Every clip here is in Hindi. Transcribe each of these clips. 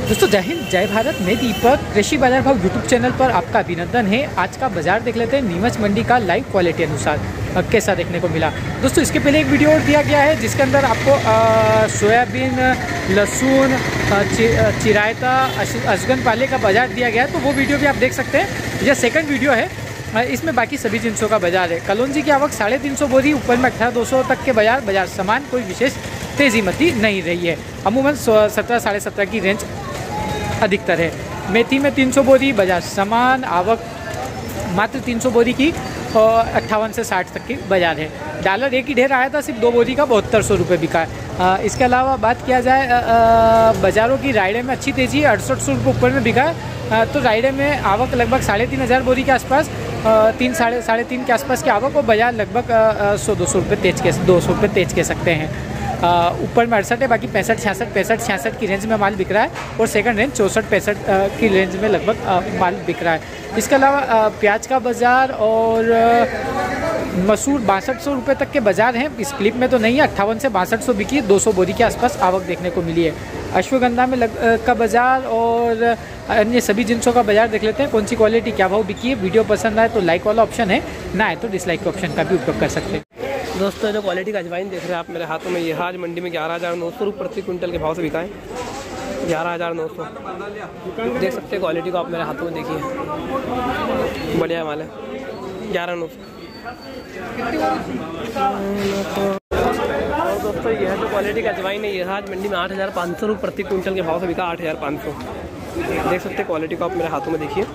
दोस्तों जय हिंद जय भारत, मैं दीपक। कृषि बाजार भाव यूट्यूब चैनल पर आपका अभिनंदन है। आज का बाजार देख लेते हैं नीमच मंडी का लाइव क्वालिटी अनुसार कैसा देखने को मिला। दोस्तों इसके पहले एक वीडियो और दिया गया है जिसके अंदर आपको सोयाबीन, लहसुन, चिरायता, अजगन पाले का बाजार दिया गया है, तो वो वीडियो भी आप देख सकते हैं। यह सेकंड वीडियो है, इसमें बाकी सभी जिनसों का बाजार है। कलौंजी की आवक 350 बोरी, ऊपर में 1800 तक के बाजार समान, कोई विशेष तेजी मती नहीं रही है। अमूमन 17 साढ़े 17 की रेंज अधिकतर है। मेथी में 300 बोरी, बाजार समान, आवक मात्र 300 बोरी की और 58 से 60 तक की बाजार है। डॉलर एक ही ढेर आया था, सिर्फ 2 बोरी का 7200 रुपये बिका है। इसके अलावा बात किया जाए बाज़ारों की, रायडे में अच्छी तेज़ी है, 6800 रुपये ऊपर में बिका है। तो रायडे में आवक लगभग 3500 बोरी के आसपास, 3 साढ़े 3 के आसपास की आवक, और बाजार लगभग 100-200 रुपये तेज कह सकते हैं। ऊपर में 68 है, बाकी 65-66 की रेंज में माल बिक रहा है, और सेकंड रेंज 64-65 की रेंज में लगभग माल बिक रहा है। इसके अलावा प्याज का बाज़ार और मसूर 6200 रुपये तक के बाज़ार हैं। इस क्लिप में तो नहीं है, 58 से 6200 बिकी, 200 बोरी के आसपास आवक देखने को मिली है। अश्वगंधा में का बाज़ार और अन्य सभी जिनसों का बाज़ार देख लेते हैं, कौन सी क्वालिटी क्या भाव बिकी है। वीडियो पसंद आए तो लाइक वाला ऑप्शन है, ना आए तो डिसलाइक के ऑप्शन का भी उपयोग कर सकते हैं। दोस्तों जो क्वालिटी का अजवाइन देख रहे हैं आप मेरे हाथों में, ये आज मंडी में 11900 रुपये प्रति क्विंटल के भाव से बिका है। 11900 देख सकते हैं। क्वालिटी को आप मेरे हाथों में देखिए, बढ़िया माल है। 11900। और दोस्तों यह जो क्वालिटी का अजवाइन है, ये आज मंडी में 8500 रुपये प्रति क्विंटल के भाव से बिका। 8500 देख सकते हैं। क्वालिटी को आप मेरे हाथों में देखिए,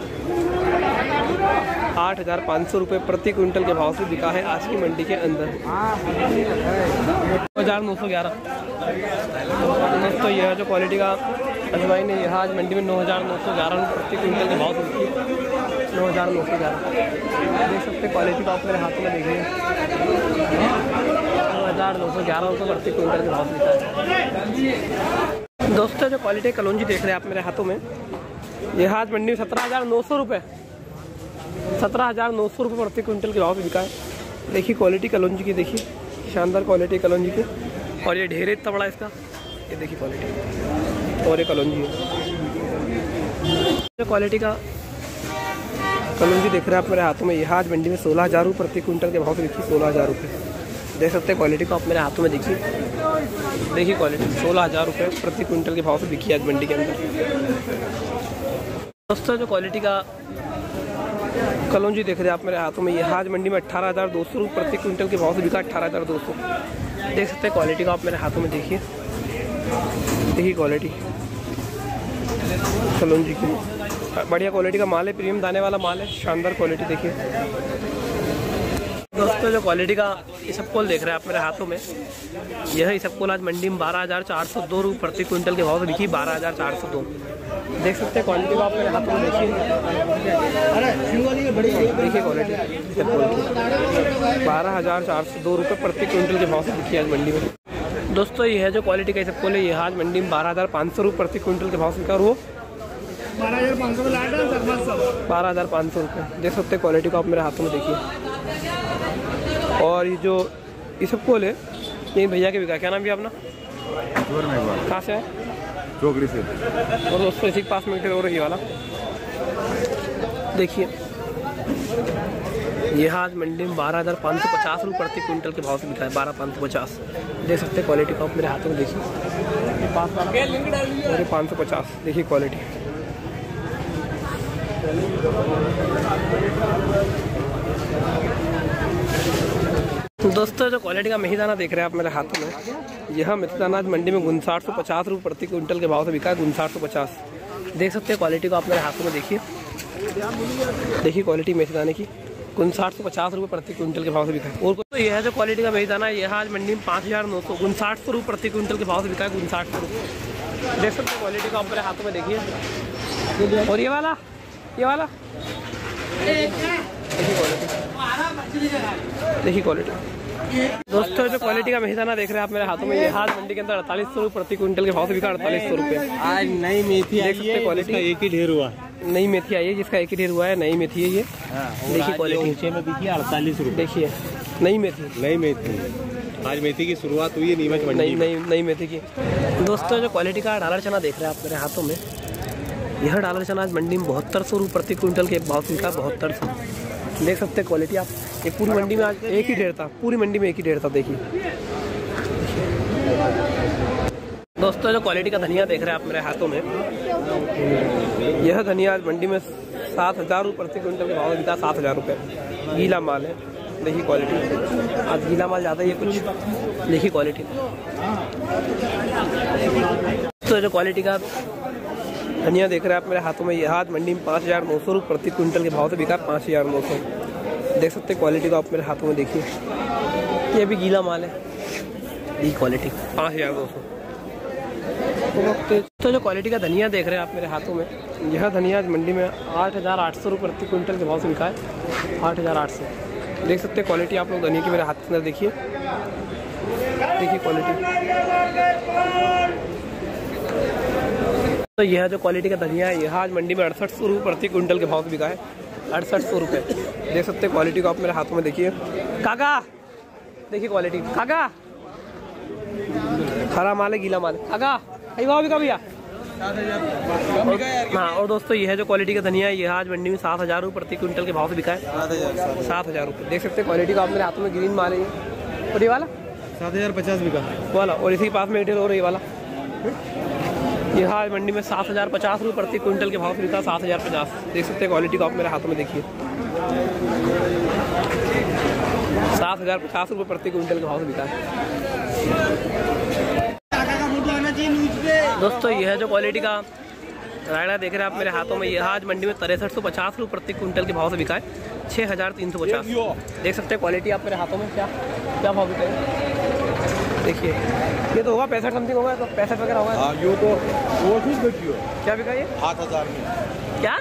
8500 रुपये प्रति क्विंटल के भाव से बिका है आज की मंडी के अंदर। 9911 दोस्तों यह जो क्वालिटी का अजवाइन है, यह आज मंडी में 9911 रुपये प्रति क्विंटल के भाव से बिकी। 9911 देख सकते। क्वालिटी को आप मेरे हाथों में देखिए, 9911 रुपये प्रति क्विंटल के भाव से बिका है। दोस्तों जो क्वालिटी कलौंजी देख रहे हैं आप मेरे हाथों में, यह आज मंडी में 17900 रुपये 17900 रुपये प्रति क्विंटल के भाव से बिका है। देखिए क्वालिटी कलौंजी की, देखिए शानदार क्वालिटी कलौंजी की, और ये ढेर इतना बड़ा इसका, ये देखिए क्वालिटी, और ये कलौंजी है। जो क्वालिटी का कलौंजी देख रहे हैं आप मेरे हाथों में, यह आज मंडी में 16000 रुपये प्रति क्विंटल के भाव से बिकी। 16000 रुपये देख सकते हैं। क्वालिटी को आप मेरे हाथों में देखिए, देखिए क्वालिटी 16000 रुपये प्रति क्विंटल के भाव से बिकी आज मंडी के अंदर। दोस्तों जो क्वालिटी का कलौंजी देख रहे हैं आप मेरे हाथों में, यह आज मंडी में 18200 रुपये प्रति क्विंटल के भाव से बिका। 18200 देख सकते हैं। क्वालिटी का आप मेरे हाथों में देखिए, देखिए क्वालिटी कलौंजी की, बढ़िया क्वालिटी का माल है, प्रीमियम दाने वाला माल है, शानदार क्वालिटी देखिए। दोस्तों जो क्वालिटी का इसबगोल देख रहे हैं आप मेरे हाथों में, यह इसबगोल आज मंडी में 12402 रुपये प्रति क्विंटल के भाव से बिकी। 12402 देख सकते हैं। क्वालिटी को आप मेरे हाथों में देखिए, देखिए क्वालिटी इसबगोल की, 12402 रुपये प्रति क्विंटल के भाव से बिकी आज मंडी में। दोस्तों यह जो क्वालिटी का इसबगोल है, यह आज मंडी में 12500 रुपये प्रति क्विंटल के भाव से बिका, और वो 12500 रुपये देख सकते हैं। क्वालिटी को आप मेरे हाथों में देखिए। और ये जो इसबगोल है, ये भैया के बिका। क्या नाम है अपना? कहाँ से है? चौकड़ी से। और दोस्तों इसी के पास में और ये वाला देखिए, यह आज मंडी में 12550 रुपये प्रति क्विंटल के भाव से बिका है। 12550 देख सकते हैं। क्वालिटी को आप मेरे हाथों में देखिए, और 550 देखिए क्वालिटी। दोस्तों जो क्वालिटी का मेथीदाना देख रहे हैं आप मेरे हाथों में, यह मेथीदाना आज मंडी में 5950 रुपये प्रति क्विंटल के भाव से बिका है। 5950 देख सकते हैं। क्वालिटी को आप मेरे हाथों में देखिए, देखिए क्वालिटी मेथीदाने की, 5950 रुपये प्रति क्विंटल के भाव से बिका है। और तो यह जो क्वालिटी का मेथीदाना है, यह आज मंडी में 5900 रुपये प्रति क्विंटल के भाव से बिका है। 5900 रुपये देख सकते हैं। क्वालिटी को आप मेरे हाथों में देखिए, और ये वाला देखिए क्वालिटी। दोस्तों जो क्वालिटी का मेथीदाना देख रहे हैं आप मेरे हाथों में, ये आज मंडी के अंदर 4800 रुपये प्रति क्विंटल के भाव से बिका। 4800 रुपये आज नई मेथी देख सकते हैं। क्वालिटी एक ही ढेर हुआ, नई मेथी आई है जिसका एक ही ढेर हुआ है, नई मेथी है ये। देखिए क्वालिटी ऊंचे में बिकी 48 रुपये। देखिए नई मेथी आज मेथी की शुरुआत हुई है नीमच मंडी नई मेथी की। दोस्तों जो क्वालिटी का डालर चना देख रहे हैं आप मेरे हाथों में, यह डालर चना आज मंडी में 7200 रुपये प्रति क्विंटल के भाव से बिका। 7200 देख सकते हैं क्वालिटी आप। ये पूरी मंडी में आज एक ही ढेर था, पूरी मंडी में एक ही ढेर था। देखिए दोस्तों, जो क्वालिटी का धनिया देख रहे हैं आप मेरे हाथों में, यह धनिया आज मंडी में 7000 रुपये प्रति क्विंटल के भाव में बिका। 7000 रुपये गीला माल है। देखिए क्वालिटी, आज गीला माल ज़्यादा ही है कुछ। देखिए क्वालिटी। तो जो क्वालिटी का धनिया देख रहे हैं आप मेरे हाथों में, यह आज मंडी में 5900 रुपये प्रति क्विंटल के भाव से बिका। 5900 देख सकते हैं क्वालिटी को आप मेरे हाथों में। देखिए ये भी गीला माल है। ये क्वालिटी 5200। तो जो क्वालिटी का धनिया देख रहे हैं आप मेरे हाथों में, यह धनिया आज मंडी में 8800 रुपये प्रति क्विंटल के भाव से बिका है। 8800 देख सकते हैं क्वालिटी आप लोग धनिया की मेरे हाथ के अंदर। देखिए क्वालिटी। तो यह जो क्वालिटी का धनिया है, यह आज मंडी में 6800 रुपये प्रति क्विंटल के भाव से बिका है। 6800 रुपये देख सकते हैं क्वालिटी को आप मेरे हाथों में। देखिए काका, देखिए क्वालिटी। काका हरा माल है, गीला माल है। काका भाव बिका भैया। हाँ, और दोस्तों यह जो क्वालिटी का धनिया है, यह आज मंडी में 7000 रुपये प्रति क्विंटल के भाव से बिका है। 7000 रुपये देख सकते हैं क्वालिटी का आप मेरे हाथों में। ग्रीन माल है और ये वाला 7050 बिका वाला, और इसी के पास में एयरटेल और ये वाला। यह आज मंडी में 7050 रुपये प्रति क्विंटल के भाव से बिका। 7050 देख सकते हैं क्वालिटी को आप मेरे हाथों में। देखिए 7050 रुपये प्रति क्विंटल के भाव से बिका है। दोस्तों यह जो क्वालिटी का रायड़ा देख रहे हैं आप मेरे हाथों में, यह आज मंडी में 6350 रुपये प्रति क्विंटल के भाव से बिका है। 6350 देख सकते हैं क्वालिटी आप मेरे हाथों में। क्या भाव बिका है? देखिए ये तो होगा 65 समथिंग होगा, तो 65 वगैरह होगा। ये तो वो ठीक बेची क्या बिका ये? 7000 में। क्या?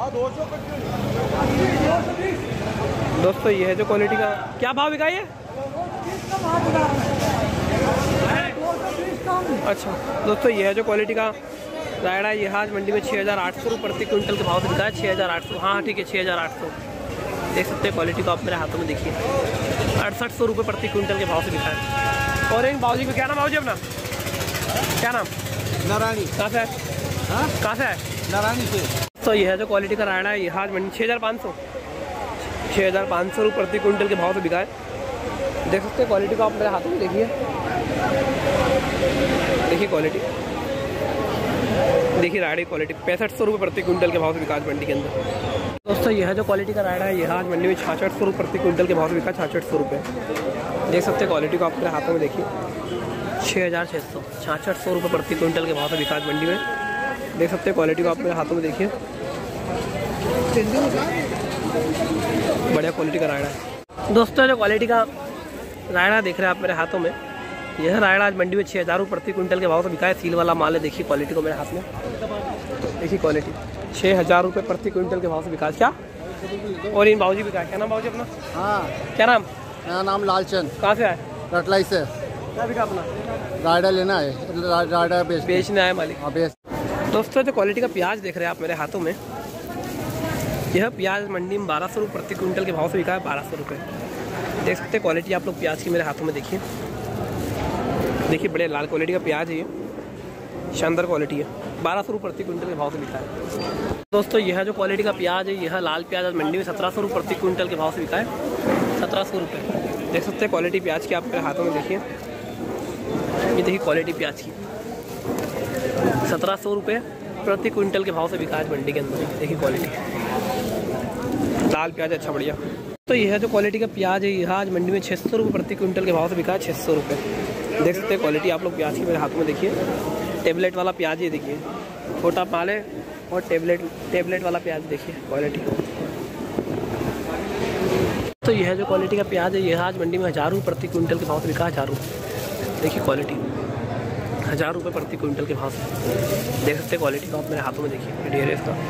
दोस्तों यह जो क्वालिटी का क्या भाव बिका ये? अच्छा दोस्तों, यह जो क्वालिटी का रायड़ा है, यह आज मंडी में 6800 रुपये प्रति क्विंटल के भाव से बिका है। 6800 हाँ ठीक है 6800 देख सकते हैं क्वालिटी को आप मेरे हाथों में। देखिए 6800 रुपये प्रति क्विंटल के भाव से बिका है। और इन बाबूजी को क्या नाम बाबूजी अपना? क्या नाम? नारायणी। कहाँ से है? कहाँ से है? नारायणी से। तो यह जो क्वालिटी का रायड़ा है, यह आज मंडी 6500 रुपये प्रति क्विंटल के भाव से बिका है। देख सकते हैं क्वालिटी को आप मेरे हाथों में। देखिए क्वालिटी। देखिए रायड़े क्वालिटी 6500 रुपये प्रति क्विंटल के भाव से बिका मंडी के अंदर। दोस्तों यह जो क्वालिटी का रायड़ा है, यह आज मंडी में 6600 रुपये प्रति क्विंटल के भाव से बिका। 6600 रुपये देख सकते हैं क्वालिटी को आप मेरे हाथों में। देखिए 6600 6600 रुपये प्रति क्विंटल के भाव से बिका मंडी में। देख सकते हैं क्वालिटी को आप मेरे हाथों में। देखिए बढ़िया क्वालिटी का रायड़ा है। दोस्तों जो क्वालिटी का रायड़ा देख रहे हैं आप मेरे हाथों में, यह रायड़ा आज मंडी में 6000 रुपये प्रति क्विंटल के भाव से बिका है। सील वाला माल है। देखिए क्वालिटी को मेरे हाथ में। देखिए क्वालिटी 6000 रुपये प्रति क्विंटल के भाव से बिका। क्या? और इन बाबूजी बिका। क्या नाम बाबूजी अपना? हाँ, क्या नाम? मेरा नाम लालचंद। कहाँ से आए? रटलाई से। क्या बिका अपना? रायडा लेना है, रायडा बेचने आए मालिक। हाँ बेच। दोस्तों जो क्वालिटी का प्याज देख रहे हैं आप मेरे हाथों में, यह प्याज मंडी में 1200 रुपये प्रति क्विंटल के भाव से बिका है। 1200 रुपये देख सकते हैं क्वालिटी आप लोग प्याज की मेरे हाथों में। देखिए बड़े लाल क्वालिटी का प्याज है, ये शानदार क्वालिटी है। 1200 रुपये प्रति क्विंटल के भाव से बिका है। दोस्तों यह जो क्वालिटी का प्याज है, यह लाल प्याज आज मंडी में 1700 रुपये प्रति क्विंटल के भाव से बिका है। 1700 रुपये देख सकते हैं क्वालिटी प्याज की आप मेरे हाथों में। देखिए ये देखिए क्वालिटी प्याज की 1700 रुपये प्रति क्विंटल के भाव से बिका है मंडी के अंदर। देखिए क्वालिटी लाल प्याज अच्छा बढ़िया। तो यह जो क्वालिटी का प्याज है, यह आज मंडी में 600 रुपये प्रति क्विंटल के भाव से बिका है। 600 रुपये देख सकते हैं क्वालिटी आप लोग प्याज की मेरे हाथों में। देखिए टेबलेट वाला प्याज है। देखिए छोटा पाल है और टेबलेट वाला प्याज। देखिए क्वालिटी। तो यह जो क्वालिटी का प्याज है, यह आज मंडी में 1000 रुपये प्रति क्विंटल के भाव से बिका। 1000 रुपये देखिए क्वालिटी 1000 रुपये प्रति क्विंटल के भाव से देख सकते हैं क्वालिटी को आप मेरे हाथों में। देखिए ढेर है इसका।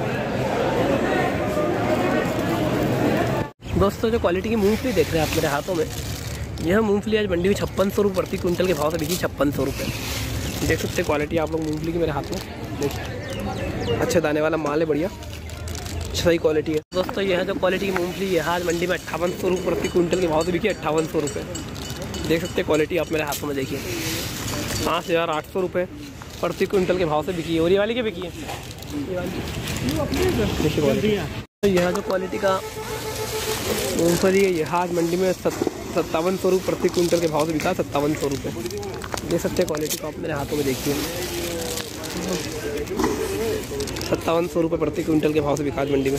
दोस्तों जो क्वालिटी की मूंगफली देख रहे हैं आप मेरे हाथों में, यह मूंगफली आज मंडी में 5600 रुपये प्रति क्विंटल के भाव से बिकी। 5600 रुपये देख सकते हैं क्वालिटी आप लोग मूंगफली की मेरे हाथ में। देखिए अच्छे दाने वाला माल है, बढ़िया सही क्वालिटी है। दोस्तों यह जो क्वालिटी की मूंगफली है, आज मंडी में 5800 रुपये प्रति क्विंटल के भाव से बिकी। 5800 रुपये देख सकते हैं क्वालिटी आप मेरे हाथों में। देखिए 5800 रुपये प्रति क्विंटल के भाव से बिकी है। और ये वाली क्या बिकी है? देखिए क्वालिटी। तो यहाँ जो क्वालिटी का मूँगफली है यह आज मंडी में 5700 रुपये प्रति क्विंटल के भाव से बिका। 5700 रुपये देख सकते हैं। क्वालिटी को आप मेरे हाथों में देखिए। 5700 रुपये प्रति क्विंटल के भाव से बिका आज मंडी में।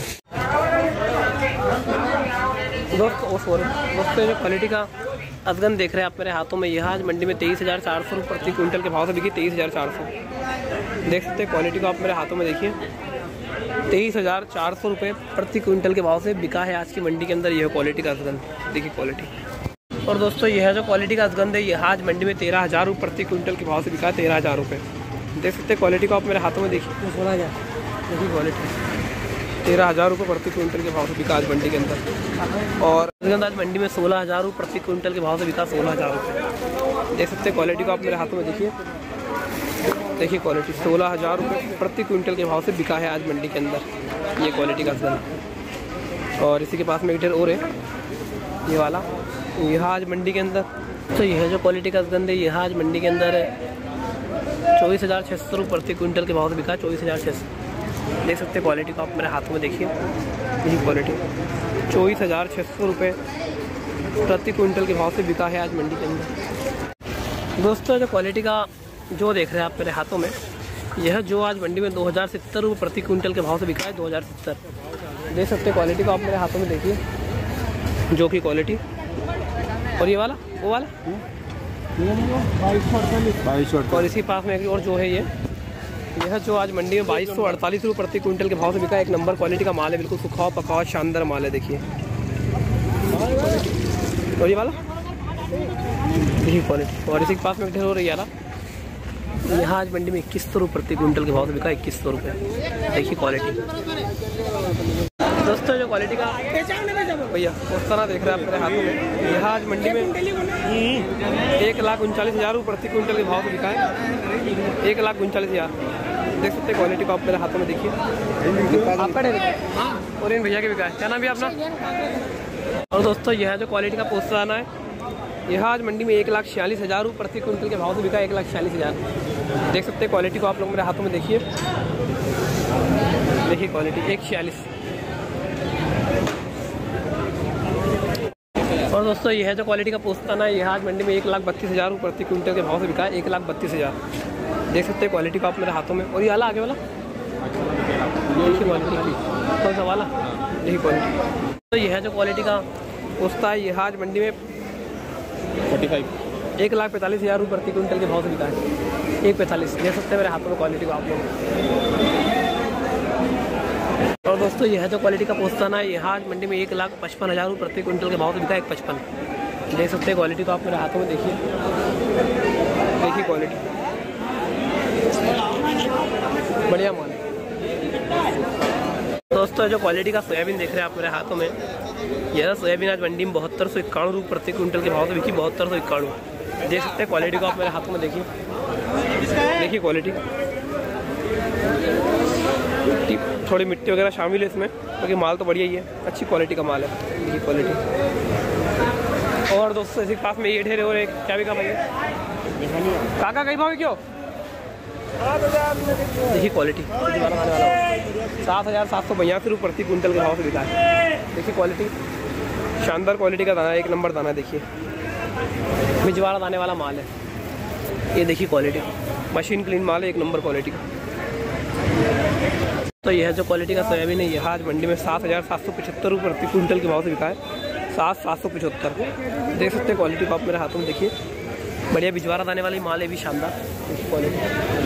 दोस्तों जो क्वालिटी का अफगान देख रहे हैं आप मेरे हाथों में, यह आज मंडी में 23,400 रुपये प्रति क्विंटल के भाव से बिकी। 23,400 देख सकते हैं। क्वालिटी को आप मेरे हाथों में देखिए। 23,400 रुपये प्रति क्विंटल के भाव से बिका है आज की मंडी के अंदर यह क्वालिटी का अफगान। देखिए क्वालिटी। और दोस्तों यह जो क्वालिटी का अफगान है यह आज मंडी में 13,000 रुपये प्रति क्विंटल के भाव से बिका है। 13,000 रुपये देख सकते हैं। क्वालिटी को आप मेरे हाथों में देखिए। 16,000 देखिए क्वालिटी। 13,000 रुपये प्रति क्विंटल के भाव से बिका आज मंडी के अंदर। और आज मंडी में 16,000 रुपये प्रति क्विंटल के भाव से बिका। 16,000 रुपये देख सकते हैं। क्वालिटी को आप मेरे हाथों में देखिए। देखिए क्वालिटी 16,000 रुपये प्रति क्विंटल के भाव से बिका है आज मंडी के अंदर ये क्वालिटी का अफगान। और इसी के पास में एक ढेर और है ये वाला, यह आज मंडी के अंदर। तो यह जो क्वालिटी का अफगान है यह आज मंडी के अंदर 24,600 रुपये प्रति क्विंटल के भाव से बिका। 24,600 देख सकते हैं। क्वालिटी को आप मेरे हाथों में देखिए। यही क्वालिटी 24,600 रुपये प्रति क्विंटल के भाव से बिका है आज मंडी के अंदर। दोस्तों जो क्वालिटी का जो देख रहे हैं आप मेरे हाथों में, यह जो आज मंडी में 2,070 रुपये प्रति क्विंटल के भाव से बिका है। 2,070 देख सकते हैं। क्वालिटी को आप मेरे हाथों में देखिए जो कि क्वालिटी। और ये वाला वो वाला 2248। और इसी पास में एक और जो है यह जो आज मंडी में 2248 रुपये प्रति क्विंटल के भाव से बिका। एक नंबर क्वालिटी का माल है, बिल्कुल सुखाव पकाव शानदार माल है। देखिए और ये वाला देखिए क्वालिटी। और इसी के पास में एक ढेर हो रही है यहाँ आज मंडी में 2100 रुपये प्रति क्विंटल के भाव से बिका। 2100 रुपये देखिए क्वालिटी। दोस्तों जो क्वालिटी का भैया उस तरह देख रहे हैं आप मेरे हाथों में, यह आज मंडी में 1,39,000 रुपये प्रति क्विंटल के भाव से बिका है। 1,39,000 देख सकते हैं। क्वालिटी को आप मेरे हाथों में देखिए। और इन भैया के बिका है। क्या नाम है अपना? और दोस्तों यह जो क्वालिटी का पोस्ताना है यह आज मंडी में 1,46,000 रुपये प्रति क्विंटल के भाव से बिका। 1,46,000 देख सकते हैं। क्वालिटी को आप लोग मेरे हाथों में देखिए। देखिए क्वालिटी 1,46। और दोस्तों यह जो क्वालिटी का पोस्ताना है यह आज मंडी में 1,32,000 रुपये प्रति क्विंटल के भाव से बिका है। 1,32,000 देख सकते हैं। क्वालिटी को आप मेरे हाथों में। और ये वाला आगे वाला देखिए क्वालिटी। कौन सा वाला? देखिए क्वालिटी। तो यह जो क्वालिटी का पोस्ता है यह आज मंडी में 1,45,000 रुपये प्रति क्विंटल के भाव से बिका है। 1,45 देख सकते हैं मेरे हाथों में क्वालिटी को आप लोग। और दोस्तों यह जो क्वालिटी का पोस्ताना है यह आज मंडी में 1,55,000 रुपये प्रति क्विंटल के भाव से बिका। 1,55 देख सकते हैं। क्वालिटी को आप मेरे हाथों में देखिए। देखिए क्वालिटी बढ़िया माल है। दोस्तों जो क्वालिटी का सोयाबीन देख रहे हैं आप मेरे हाथों में, यह सोयाबीन आज मंडी में 7291 रुपये प्रति क्विंटल के भाव से बिकी। 7291 देख सकते हैं। क्वालिटी को आप मेरे हाथों में देखिए। देखिए क्वालिटी। थोड़ी मिट्टी वगैरह शामिल है इसमें, क्योंकि माल तो बढ़िया ही है। अच्छी क्वालिटी का माल है। देखिए क्वालिटी। और दोस्तों इसी पास में ये ढेर और एक क्या बिका भाई? काका कहीं भाव क्यों? देखिए क्वालिटी 7,782 रुपये प्रति क्विंटल के भाव से बिका है। देखिए क्वालिटी शानदार क्वालिटी का दाना, एक नंबर दाना। देखिए बिजवाड़ा दाने वाला माल है ये। देखिए क्वालिटी मशीन क्लीन माल है, एक नंबर क्वालिटी का। तो यह जो क्वालिटी का सोयाबीन है यह आज मंडी में 7,775 रुपये प्रति क्विंटल के भाव से बिका है। 7,775 देख सकते हैं। क्वालिटी को आप मेरे हाथों में देखिए। बढ़िया बिजवाड़ा दाने वाली माल है भी शानदार। देखिए क्वालिटी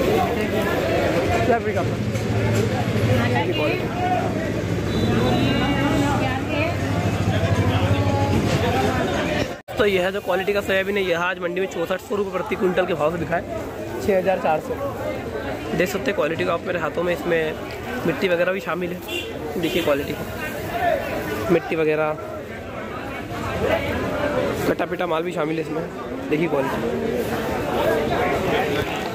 क्या बिका क्वालिटी। तो यह जो क्वालिटी का सोयाबीन है यह आज मंडी में 6400 रुपये प्रति क्विंटल के भाव से बिका है। 6,400 देख सकते हैं। क्वालिटी को आप मेरे हाथों में। इसमें मिट्टी वगैरह भी शामिल है। देखिए क्वालिटी मिट्टी वगैरह कटा पिटा माल भी शामिल है इसमें। देखिए क्वालिटी।